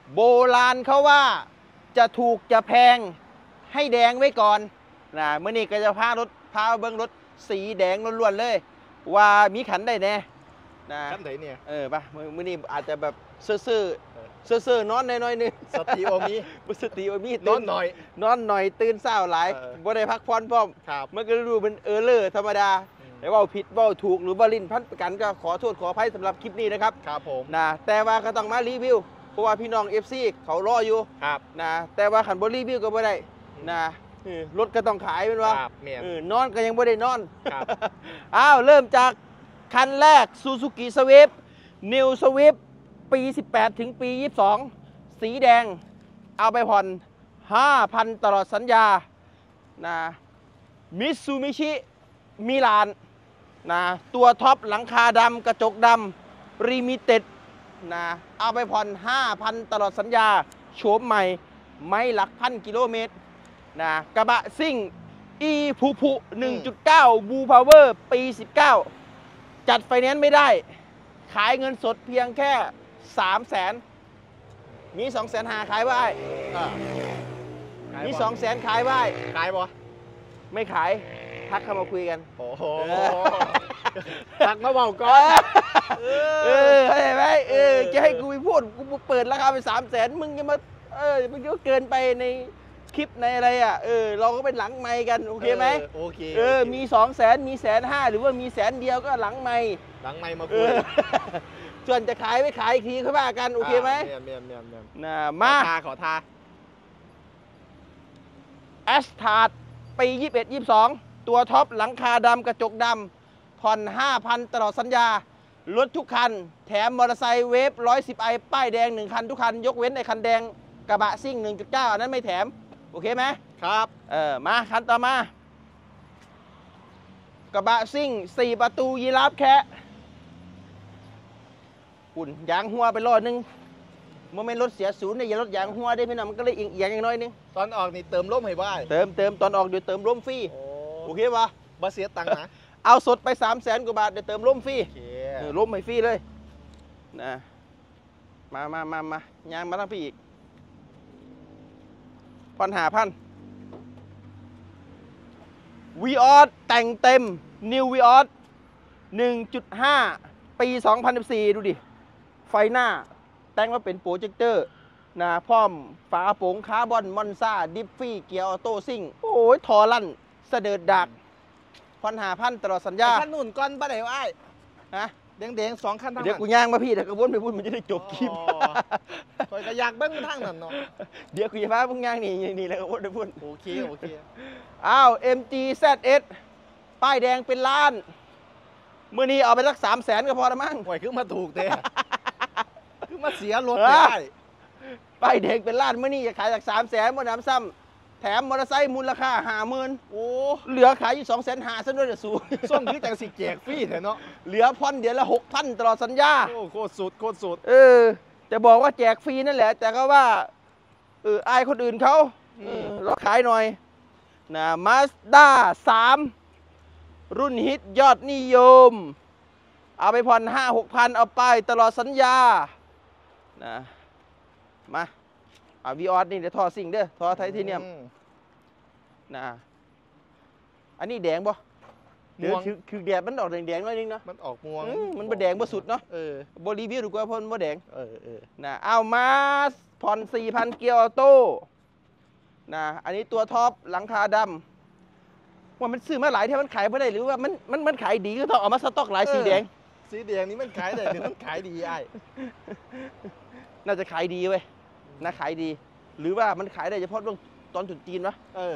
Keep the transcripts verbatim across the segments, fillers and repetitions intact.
โบราณเขาว่าจะถูกจะแพงให้แดงไว้ก่อนนะเมื่อนี้ก็จะพารถพาเบิ้งรถสีแดงล้วนๆเลยว่ามีขันได้แน่นะขันไหนเนี่ยเออป่ะเมื่อนี้อาจจะแบบซื่อๆซื่อๆนอนน้อยๆนึงสติโอมีสติโอมีนอนหน่อยนอนหน่อยตื่นเช้าหลายบ่ได้พักผ่อนพร้อมมันก็ดูเป็นเออเลอร์ธรรมดาแต่ว่าผิดว่าถูกหรือว่าลิ้นพันประกันก็ขอโทษขออภัยสำหรับคลิปนี้นะครับครับผมนะแต่ว่าก็ต้องมารีวิวเพราะว่าพี่น้อง เอฟ ซี เขารออยู่ครับนะแต่ว่าขันบรีวิวก็ไม่ได้นะรถก็ต้องขายเป็นว่านอนก็ยังไม่ได้นอนอ้าวเริ่มจากคันแรก Suzuki Swift New Swift ปีสิบแปดถึงปียี่สิบสองสีแดงเอาไปผ่อน ห้าพัน ตลอดสัญญานะมิตซูมิชิมิลานนะตัวท็อปหลังคาดำกระจกดำรีมิเต็ดนะเอาไปผ่อน ห้าพัน ตลอดสัญญาโฉมใหม่ไม่หลักพันกิโลเมตรนะกระบะซิ่ง อี พูพู หนึ่งจุดเก้า บูพาวเวอร์ ปี สิบเก้า จัดไฟแนนซ์ไม่ได้ขายเงินสดเพียงแค่ สามแสน มี สองแสน หาขายไว้มี สองแสน ขายไว้ขายบ่ไม่ขายทักเข้ามาคุยกันโอ้โหทักมาบอกก่อนเออเข้าใจไหมเออจะให้กูไปพูดกูเปิดราคาไปสามแสนมึงจะมาเออมึงก็เกินไปในคลิปในอะไรอ่ะเออเราก็เป็นหลังไมค์กันโอเคไหมโอเคเออมีสองแสนมีแสนห้าหรือว่ามีแสนเดียวก็หลังไมค์หลังไมค์มาคุยส่วนจะขายไม่ขายอีกทีเขาว่ากันโอเคไหมเมียนเมียนเมียนเมียนนะมาขอทาขอทาแอสทาร์ดปียี่สิบเอ็ด ยี่สิบสองตัวท็อปหลังคาดำกระจกดำผ่อน ห้าพัน ตลอดสัญญารถทุกคันแถมมอเตอร์ไซค์เวฟ หนึ่งร้อยสิบไอ ป้ายแดงหนึ่งคันทุกคันยกเว้นไอ้คันแดงกระบะซิ่ง หนึ่งจุดเก้า อันนั้นไม่แถมโอเคไหมครับเออมาคันต่อมากระบะซิ่งสี่ประตูยีราฟแคะหุ่นยางหัวไปรอดนึงโมเมนต์รถเสียศูนย์เนี่ยอย่ารถยางหัวได้พี่น้องมันก็เลยเอียงอย่างน้อยนึงตอนออกนี่เติมลมให้บ้าเติมเติมตอนออกเดี๋ยวเติมลมฟรีโอเคปะบ่เสียตังค์นะเอาสดไปสามแสนกว่าบาทเดี๋ยวเติมลมฟรีลมไม่ฟรีเลยนะมามามามาย่างมาทั้งพี่อีกพันหาพันวีออสแต่งเต็มนิววีออส หนึ่งจุดห้า ปี สองพันสิบสี่ ดูดิไฟหน้าแต่งมาเป็นโปรเจคเตอร์นะพร้อมฝาโปร่งคาร์บอนมอนซ่าดิฟฟี่เกียร์ออโต้ซิ่งโอ้ยทอลั่นเสด็จดักพันหาพันตลอดสัญญาขั้นนุ่นก้อนปะเดี๋ยวไอ้ฮะแดงๆสองขั้นทั้งเดี๋ยวกูย่างมาพี่เดี๋ยวกระวนไปพูดมันจะได้จบคลิปคอยกระยากเบิ้งทั้งนั้นเนาะเดี๋ยวกูจะพาพวกย่างนี่นี่แล้วกระวนไปพูดโอเคโอเคอ้าว เอ็ม จี แซด เอส ป้ายแดงเป็นล้านเมื่อนี้เอาไปสักสามแสนก็พอละมั้งปล่อยขึ้นมาถูกเต้คือมาเสียรถได้ป้ายแดงเป็นล้านเมื่อนี้จะขายจากสามแสนบนน้ำซ้ำแถมมอเตอร์ไซค์มูลค่าห้าหมื่นโอ้เหลือขายอยู่สองแสนห้าซะด้วยเดี๋ยวสูส่งคือจังสิแจกฟรีเถอะเนาะเหลือผ่อนเดือนละหกพันตลอดสัญญาโอ้โคตรสุดโคตรสุดเออจะบอกว่าแจกฟรีนั่นแหละแต่ก็ว่าเอออายคนอื่นเขาเราขายหน่อยนะมาสด้าสามรุ่นฮิตยอดนิยมเอาไปผ่อนห้าหกพันเอาไปตลอดสัญญานะมาอ่าวีออสนี่เดี๋ยวทอสิ่งเด้อทอไทเทเนียมนะอันนี้แดงบ่เดี๋ยวคือคือแดดมันออกแดงๆหน่อยนึงเนาะมันออกม่วงมันบ่แดงบ่สุดเนาะเออบรีวิวดูกว่าเพราะมันบ่แดงเออเออนะเอามาผ่อน สี่พัน เกียร์ออโต้นะอันนี้ตัวท็อปหลังคาดำว่ามันซื้อมาหลายที่มันขายไม่ได้หรือว่ามันมันมันขายดีก็ต้องเอามาสต็อกหลายสีแดงสีแดงนี้มันขายได้หรือมันขายดีไอ้น่าจะขายดีเว้ยน่าขายดีหรือว่ามันขายได้เฉพาะเรื่องตอนจุดจีนวะเออ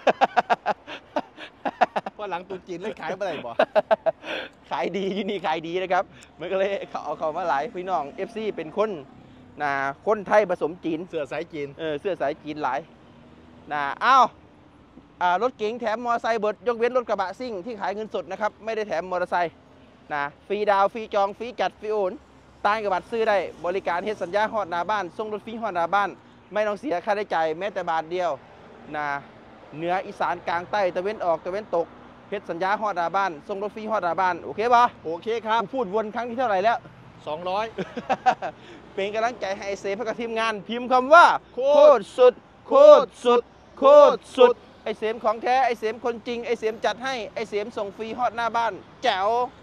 เพราะหลังตุนจีนเลยขายไม่ได้บ่ขายดีที่นี่ขายดีนะครับมันก็เลยเขาเอาเขามาหลายพี่น้อง เอฟ ซี เป็นคนนะคนไทยผสมจีนเสื้อสายจีนเออเสื้อสายจีนหลายนะอ้าวรถเก๋งแถมมอเตอร์ไซค์เบิดยกเว้นรถกระบะซิ่งที่ขายเงินสดนะครับไม่ได้แถมมอเตอร์ไซค์นะฟรีดาวฟรีจองฟรีจัดฟรีโอนตายกับบัตรซื้อได้บริการเฮ็ดสัญญาฮอดหน้าบ้านส่งรถฟรีฮอดหน้าบ้านไม่ต้องเสียค่าใช้จ่ายแม้แต่บาทเดียวนะเหนืออีสานกลางใต้ตะเวนออกตะเวนตกเฮ็ดสัญญาฮอดหน้าบ้านส่งรถฟรีฮอดหน้าบ้านโอเคปะโอเคครับพูดวนครั้งที่เท่าไหร่แล้วสองร้อยเป็นกำลังใจให้ไอเซฟกับทีมงาน พิมพ์คำว่าโคโคตรตรสุด โคตรสุด โคตรสุด ไอเสมของแท้ ไอเสมคนจริง ไอเสมจัดให้ ไอเสมส่งฟรีฮอดหน้าบ้าน แจ๋ว